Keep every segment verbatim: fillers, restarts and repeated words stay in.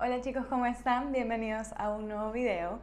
Hola chicos, ¿cómo están? Bienvenidos a un nuevo video.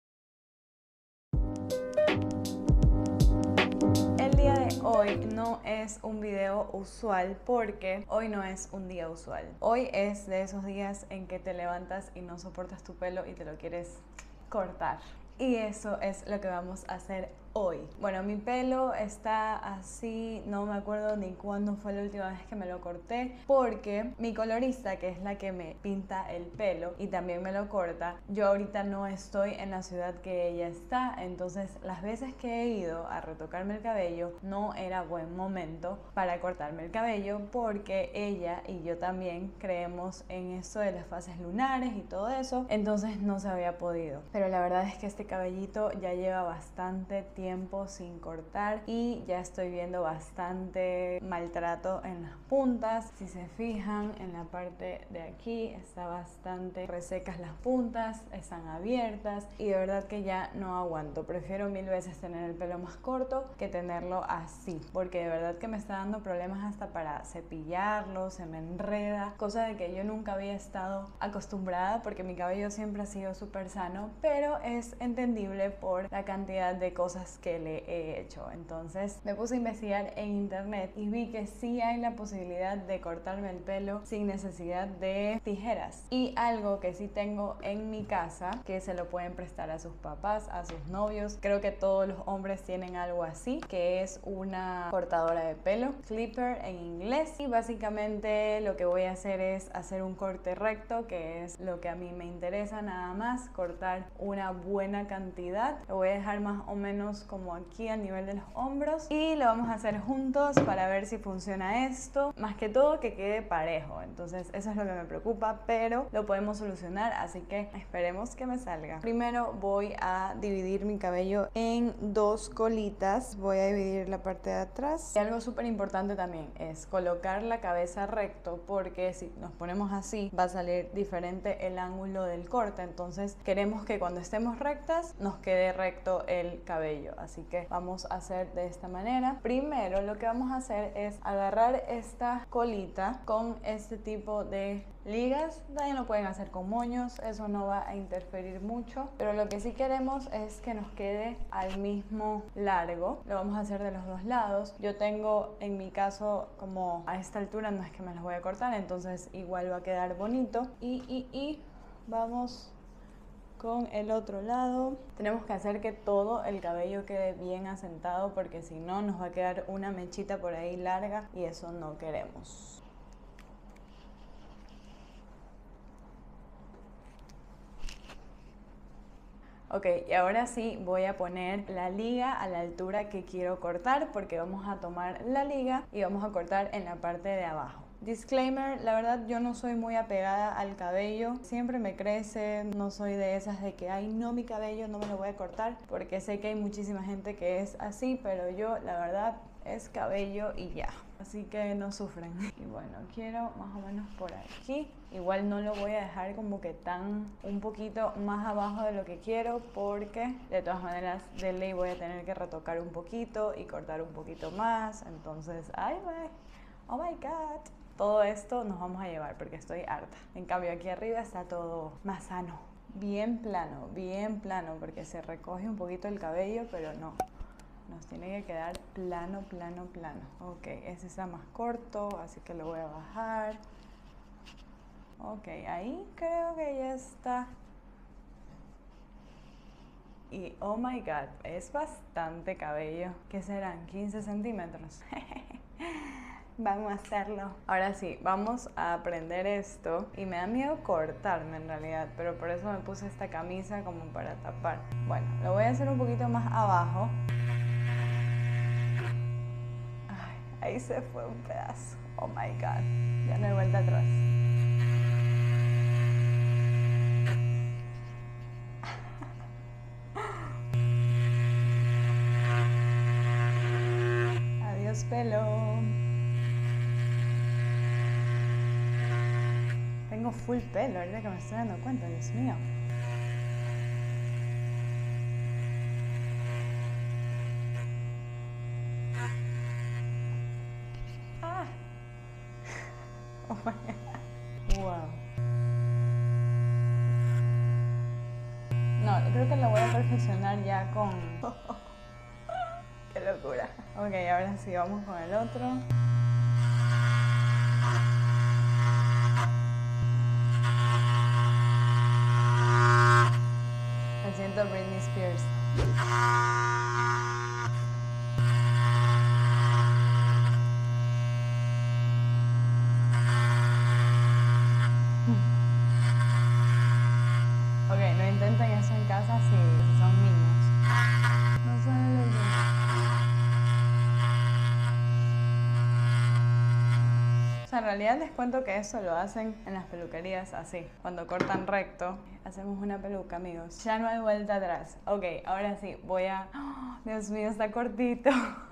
El día de hoy no es un video usual porque hoy no es un día usual. Hoy es de esos días en que te levantas y no soportas tu pelo y te lo quieres cortar. Y eso es lo que vamos a hacer hoy. Bueno, mi pelo está así, no me acuerdo ni cuándo fue la última vez que me lo corté, porque mi colorista, que es la que me pinta el pelo y también me lo corta, yo ahorita no estoy en la ciudad que ella está, entonces las veces que he ido a retocarme el cabello no era buen momento para cortarme el cabello, porque ella y yo también creemos en esto de las fases lunares y todo eso, entonces no se había podido. Pero la verdad es que este cabellito ya lleva bastante tiempo tiempo sin cortar y ya estoy viendo bastante maltrato en las puntas. Si se fijan, en la parte de aquí está bastante resecas las puntas, están abiertas y de verdad que ya no aguanto. Prefiero mil veces tener el pelo más corto que tenerlo así, porque de verdad que me está dando problemas hasta para cepillarlo, se me enreda, cosa de que yo nunca había estado acostumbrada porque mi cabello siempre ha sido súper sano, pero es entendible por la cantidad de cosas que le he hecho. Entonces me puse a investigar en internet y vi que sí hay la posibilidad de cortarme el pelo sin necesidad de tijeras, y algo que sí tengo en mi casa, que se lo pueden prestar a sus papás, a sus novios. Creo que todos los hombres tienen algo así, que es una cortadora de pelo, clipper en inglés, y básicamente lo que voy a hacer es hacer un corte recto, que es lo que a mí me interesa, nada más cortar una buena cantidad. Lo voy a dejar más o menos como aquí a nivel de los hombros y lo vamos a hacer juntos para ver si funciona esto, más que todo que quede parejo. Entonces eso es lo que me preocupa, pero lo podemos solucionar, así que esperemos que me salga. Primero voy a dividir mi cabello en dos colitas. Voy a dividir la parte de atrás, y algo súper importante también es colocar la cabeza recto, porque si nos ponemos así va a salir diferente el ángulo del corte. Entonces queremos que cuando estemos rectas nos quede recto el cabello, así que vamos a hacer de esta manera. Primero lo que vamos a hacer es agarrar esta colita con este tipo de ligas. También lo pueden hacer con moños, eso no va a interferir mucho, pero lo que sí queremos es que nos quede al mismo largo. Lo vamos a hacer de los dos lados. Yo tengo en mi caso como a esta altura, no es que me las voy a cortar, entonces igual va a quedar bonito. Y, y, y vamos con el otro lado. Tenemos que hacer que todo el cabello quede bien asentado, porque si no nos va a quedar una mechita por ahí larga y eso no queremos. Ok, y ahora sí voy a poner la liga a la altura que quiero cortar, porque vamos a tomar la liga y vamos a cortar en la parte de abajo. Disclaimer, la verdad yo no soy muy apegada al cabello, siempre me crece, no soy de esas de que ay no, mi cabello no me lo voy a cortar, porque sé que hay muchísima gente que es así, pero yo la verdad es cabello y ya, así que no sufren. Y bueno, quiero más o menos por aquí. Igual no lo voy a dejar como que tan un poquito más abajo de lo que quiero, porque de todas maneras de ley voy a tener que retocar un poquito y cortar un poquito más. Entonces, ay, ay, oh my god, todo esto nos vamos a llevar porque estoy harta. En cambio aquí arriba está todo más sano, bien plano, bien plano, porque se recoge un poquito el cabello, pero no, nos tiene que quedar plano, plano, plano. Ok, ese está más corto, así que lo voy a bajar. Ok, ahí creo que ya está. Y oh my god, es bastante cabello. ¿Qué serán? quince centímetros. Vamos a hacerlo. Ahora sí, vamos a aprender esto. Y me da miedo cortarme en realidad, pero por eso me puse esta camisa como para tapar. Bueno, lo voy a hacer un poquito más abajo. Ay, ahí se fue un pedazo. Oh my god, ya no hay vuelta atrás. Adiós pelo. Tengo full pelo, ahorita que me estoy dando cuenta, Dios mío. Ah. Oh my God. Wow. creo que lo voy a perfeccionar ya con... ¡Qué locura! Ok, ahora sí, vamos con el otro. Me siento Britney Spears. Ok, no intenten eso en casa si, si son niños. No sale lo que... O sea, en realidad les cuento que eso lo hacen en las peluquerías así. Cuando cortan recto, hacemos una peluca, amigos. Ya no hay vuelta atrás. Ok, ahora sí, voy a... ¡Oh, Dios mío, está cortito!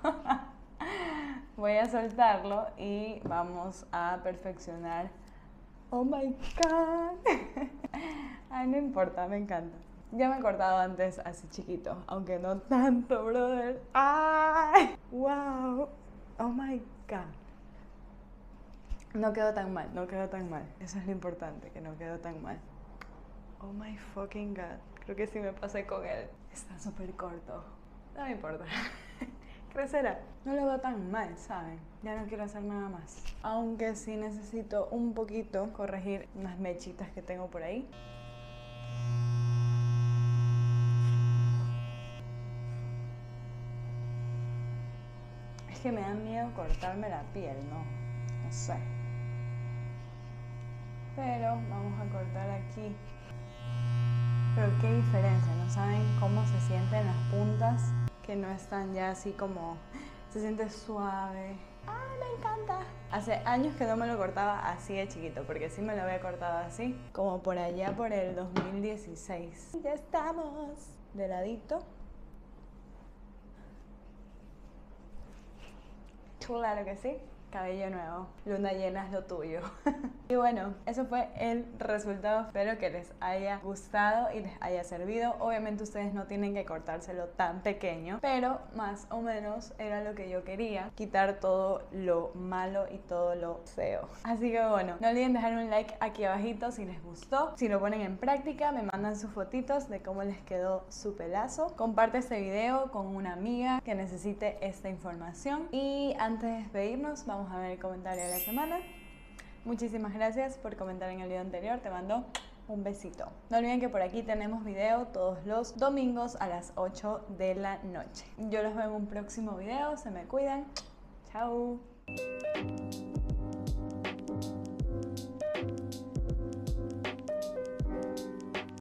Voy a soltarlo y vamos a perfeccionar. ¡Oh, my God! Ay, no importa, me encanta. Ya me he cortado antes así chiquito, aunque no tanto, brother. ¡Ay! ¡Wow! ¡Oh, my God! No quedó tan mal, no quedó tan mal. Eso es lo importante, que no quedó tan mal. Oh my fucking God. Creo que sí me pasé con él. Está súper corto. No me importa. Crecerá. No lo veo tan mal, ¿saben? Ya no quiero hacer nada más. Aunque sí necesito un poquito corregir unas mechitas que tengo por ahí. Es que me da miedo cortarme la piel, ¿no? No sé. Pero vamos a cortar aquí. Pero qué diferencia, ¿no saben cómo se sienten las puntas? Que no están ya así como... Se siente suave. ¡Ay, me encanta! Hace años que no me lo cortaba así de chiquito, porque sí me lo había cortado así, como por allá por el dos mil dieciséis. Ya estamos. De ladito. Claro que sí. Cabello nuevo, luna llena es lo tuyo. Y bueno, eso fue el resultado. Espero que les haya gustado y les haya servido. Obviamente ustedes no tienen que cortárselo tan pequeño, pero más o menos era lo que yo quería, quitar todo lo malo y todo lo feo. Así que bueno, no olviden dejar un like aquí abajito si les gustó. Si lo ponen en práctica, me mandan sus fotitos de cómo les quedó su pelazo. Comparte este video con una amiga que necesite esta información. Y antes de despedirnos, vamos a ver el comentario de la semana. Muchísimas gracias por comentar en el video anterior. Te mando un besito. No olviden que por aquí tenemos video todos los domingos a las ocho de la noche. Yo los veo en un próximo video. Se me cuidan. Chao.